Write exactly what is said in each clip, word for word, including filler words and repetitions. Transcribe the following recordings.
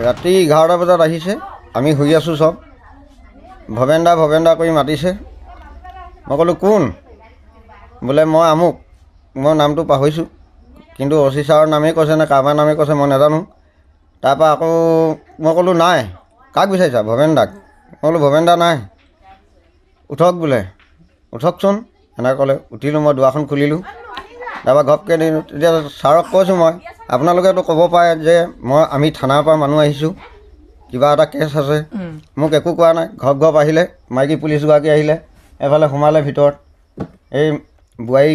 ৰাতি এঘাৰটা বজাত আহিছে। আমি শুই আছোঁ চব। ভৱেন্দা ভৱেন্দা কৰি মাতিছে। মই ক'লোঁ কোন? বোলে মই আমুক। মই নামটো পাহৰিছোঁ, কিন্তু অচি ছাৰৰ নামেই কৈছে নে কাৰোবাৰ নামেই কৈছে মই নাজানো। তাৰপৰা আকৌ মই ক'লোঁ নাই, কাক বিচাৰিছা? ভৱেন্দাক। মই ক'লোঁ ভৱেন্দা নাই, উঠক বোলে, উঠকচোন এনেকৈ ক'লে। উঠিলোঁ, মই দুৱাৰখন খুলিলোঁ। তাৰপৰা ঘপকৈ দিলোঁ। তেতিয়া ছাৰক কৈছোঁ মই, আপোনালোকেতো ক'ব পাৰে যে মই আমি থানাৰ পৰা মানুহ আহিছোঁ, কিবা এটা কেছ আছে। মোক একো কোৱা নাই। ঘপ ঘপ আহিলে, মাইকী পুলিচগৰাকী আহিলে, এফালে সোমালে ভিতৰত। এই বোৱাৰী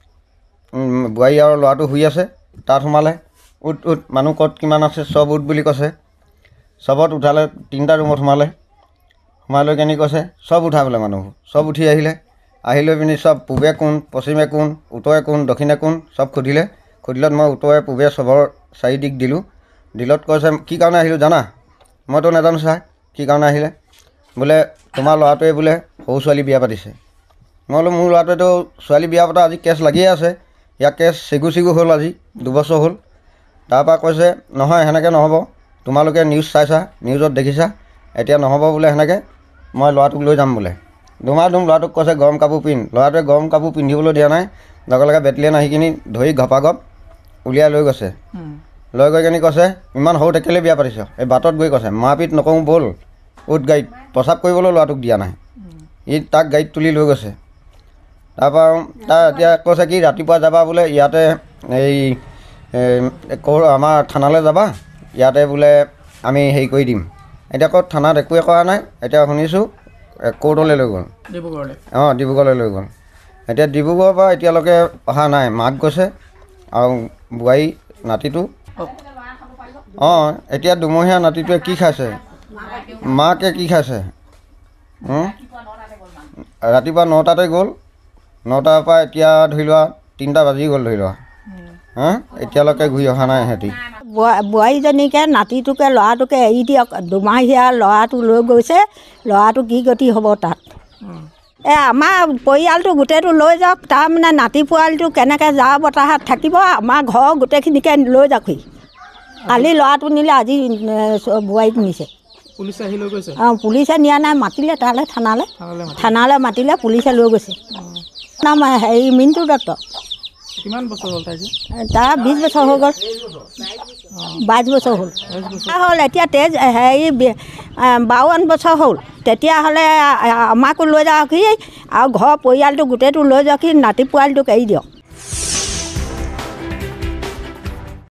বোৱাৰী আৰু ল'ৰাটো শুই আছে, তাত সোমালে। উঠ উঠ, মানুহ ক'ত কিমান আছে চব উঠ বুলি কৈছে। চবত উঠালে, তিনিটা ৰুমত সোমালে। সোমাই লৈ কেনি কৈছে চব উঠা বোলে মানুহবোৰ। চব উঠি আহিলে। আহি লৈ পিনি চব পূবে কোন, পশ্চিমে কোন, উত্তৰে কোন, দক্ষিণে কোন, চব সুধিলে। সুধিলত মই উত্তৰে পূবে চবৰ চাৰি দিশ দিলোঁ। দিলত কৈছে কি কাৰণে আহিলোঁ জানা? মইতো নাজানো ছাৰ কি কাৰণে আহিলে। বোলে তোমাৰ ল'ৰাটোৱে বোলে সৰু ছোৱালী বিয়া পাতিছে। মই বোলো মোৰ ল'ৰাটোৱেতো ছোৱালী বিয়া পতা আজি কেছ লাগিয়ে আছে, ইয়াৰ কেছ চিগু চিগু হ'ল আজি দুবছৰ হ'ল। তাৰপৰা কৈছে নহয় সেনেকৈ নহ'ব, তোমালোকে নিউজ চাইছা, নিউজত দেখিছা, এতিয়া নহ'ব বোলে সেনেকৈ, মই ল'ৰাটোক লৈ যাম বোলে। ধুমা ধুম ল'ৰাটোক কৈছে গৰম কাপোৰ পিন্ধ। ল'ৰাটোৱে গৰম কাপোৰ পিন্ধিবলৈ দিয়া নাই। লগে লগে বেটেলিয়ান আহি কিনি ধৰি ঘপাঘপ উলিয়াই লৈ গৈছে। লৈ গৈ কিনি কৈছে ইমান সৰুতে কেলৈ বিয়া পাতিছ? এই বাটত গৈ কৈছে মাৰপিট নকৰোঁ ব'ল, উঠ গাড়ীত। প্ৰস্ৰাৱ কৰিবলৈ ল'ৰাটোক দিয়া নাই, ই তাক গাড়ীত তুলি লৈ গৈছে। তাৰপৰা তাৰ এতিয়া কৈছে কি ৰাতিপুৱা যাবা বোলে ইয়াতে এই আমাৰ থানালৈ যাবা, ইয়াতে বোলে আমি হেৰি কৰি দিম। এতিয়া ক'ত থানাত একোৱে কৰা নাই। এতিয়া শুনিছোঁ কোৰ্টলৈ লৈ গ'ল, ডিব্ৰুগড়লৈ। অঁ ডিব্ৰুগড়লৈ লৈ গ'ল। এতিয়া ডিব্ৰুগড়ৰ পৰা এতিয়ালৈকে অহা নাই। মাক গৈছে আৰু বোৱাৰী নাতিটো। অঁ এতিয়া দুমহীয়া নাতিটোৱে কি খাইছে, মাকে কি খাইছে? ৰাতিপুৱা নটাতে গ'ল, নটাৰ পৰা এতিয়া ধৰি লোৱা তিনিটা বাজি গ'ল ধৰি লোৱা। হা এতিয়ালৈকে ঘূৰি অহা নাই সিহঁতি। বোৱাৰীজনীকে নাতিটোকে ল'ৰাটোকে এৰি দিয়ক। দুমাহীয়া ল'ৰাটো লৈ গৈছে, ল'ৰাটো কি গতি হ'ব তাত। এই আমাৰ পৰিয়ালটো গোটেইটো লৈ যাওক। তাৰমানে নাতি পোৱালিটো কেনেকৈ যা বতাহত থাকিব, আমাৰ ঘৰৰ গোটেইখিনিকে লৈ যাওকহি। কালি ল'ৰাটো নিলে, আজি বোৱাৰীক নিছে। পুলিচে আহি লৈ গৈছে? অঁ পুলিচে নিয়া নাই, মাতিলে তালৈ থানালৈ, থানালৈ মাতিলে পুলিচে লৈ গৈছে। নাম হেৰি মিণ্টু দত্ত। কিমান বছৰ হ'ল তাই? তাৰ বিছ বছৰ হৈ গ'ল, বাইছ বছৰ হ'ল হ'ল এতিয়া তেজ হেৰি বাৱন্ন বছৰ হ'ল। তেতিয়াহ'লে আমাকো লৈ যাওকহি আৰু ঘৰৰ পৰিয়ালটো গোটেইটো লৈ যাওকহি, নাতি পোৱালিটোক এৰি দিয়ক।